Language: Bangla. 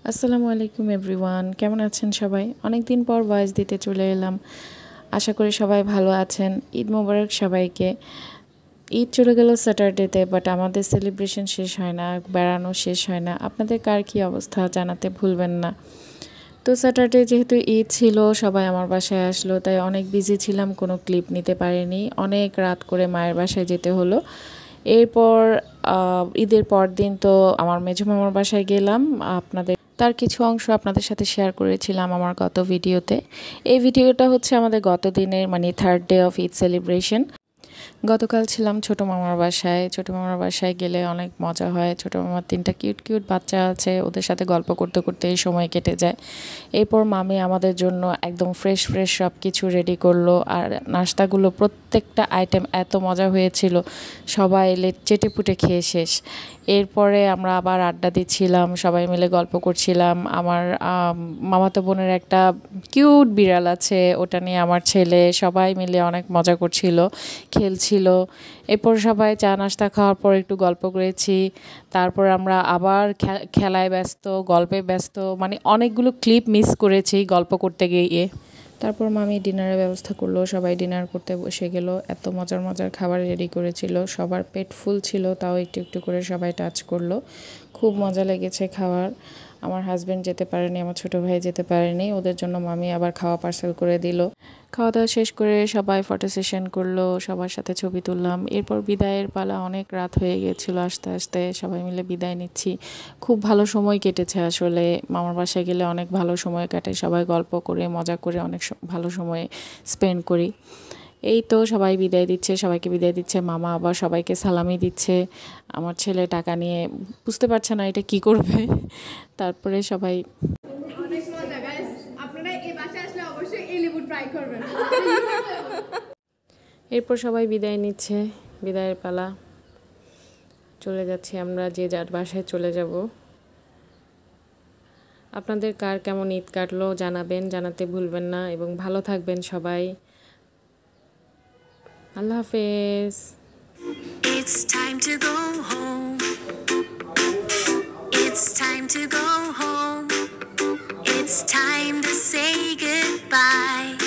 আসসালামু আলাইকুম এভরিওয়ান, কেমন আছেন সবাই? অনেক দিন পর ভয়েস দিতে চলে এলাম। আশা করি সবাই ভালো আছেন। ঈদ মোবারক সবাইকে। ঈদ চলে গেল স্যাটারডেতে, বাট আমাদের সেলিব্রেশন শেষ হয় না, বেড়ানো শেষ হয় না। আপনাদের কার কী অবস্থা জানাতে ভুলবেন না। তো স্যাটারডে যেহেতু ঈদ ছিল, সবাই আমার বাসায় আসলো, তাই অনেক বিজি ছিলাম, কোনো ক্লিপ নিতে পারিনি। অনেক রাত করে মায়ের বাসায় যেতে হলো। এরপর ঈদের পর দিন তো আমার মেঝো মামার বাসায় গেলাম। তার কিছু অংশ আপনাদের সাথে শেয়ার করেছিলাম আমার গত ভিডিওতে। এই ভিডিওটা হচ্ছে আমাদের গত দিনের মানে third day of Eid celebration. গতকাল ছিলাম ছোটো মামার বাসায়। ছোটো মামার বাসায় গেলে অনেক মজা হয়। ছোটো মামার 3টা কিউট কিউট বাচ্চা আছে, ওদের সাথে গল্প করতে করতে এই সময় কেটে যায়। এরপর মামি আমাদের জন্য একদম ফ্রেশ ফ্রেশ সব কিছু রেডি করলো। আর নাস্তাগুলো প্রত্যেকটা আইটেম এত মজা হয়েছিল, সবাই চেটেপুটে খেয়ে শেষ। এরপরে আমরা আবার আড্ডা দিচ্ছিলাম, সবাই মিলে গল্প করছিলাম। আমার মামাতো বোনের একটা কিউট বিড়াল আছে, ওটা নিয়ে আমার ছেলে সবাই মিলে অনেক মজা করছিল, খেলছিল। এরপর সবাই চা নাস্তা খাওয়ার পর একটু গল্প করেছি। তারপর আমরা আবার খেলায় ব্যস্ত, গল্পে ব্যস্ত, মানে অনেকগুলো ক্লিপ মিস করেছি গল্প করতে গিয়ে। তারপর মামি ডিনারের ব্যবস্থা করলো, সবাই ডিনার করতে বসে গেল। এত মজার মজার খাবার রেডি করেছিল, সবার পেট ফুল ছিল, তাও একটু একটু করে সবাই টাচ করলো। খুব মজা লেগেছে খাবার। আমার হাজব্যান্ড যেতে পারেনি, আমার ছোটো ভাই যেতে পারেনি, ওদের জন্য মামি আবার খাওয়া পার্সেল করে দিল। খাওয়া দাওয়া শেষ করে সবাই ফটো সেশন করলো, সবার সাথে ছবি তুললাম। এরপর বিদায়ের পালা, অনেক রাত হয়ে গেছিলো। আস্তে আস্তে সবাই মিলে বিদায় নিচ্ছি। খুব ভালো সময় কেটেছে আসলে। মামার বাসায় গেলে অনেক ভালো সময় কাটে, সবাই গল্প করে মজা করে অনেক ভালো সময় স্পেন্ড করি। এই তো সবাই বিদায় দিচ্ছে, সবাইকে বিদায় দিচ্ছে। মামা আবার সবাইকে সালামি দিচ্ছে। আমার ছেলে টাকা নিয়ে বুঝতে পারছে না এটা কি করবে। তারপরে সবাই এরপর সবাই বিদায় নিচ্ছে, বিদায়ের পালা। চলে যাচ্ছি আমরা, যে যার বাসায় চলে যাব। আপনাদের কার কেমন ঈদ কাটলো জানাবেন, জানাতে ভুলবেন না, এবং ভালো থাকবেন সবাই। আল্লাহ হাফেজ। It's time to go home. It's time to go home. It's time to say goodbye.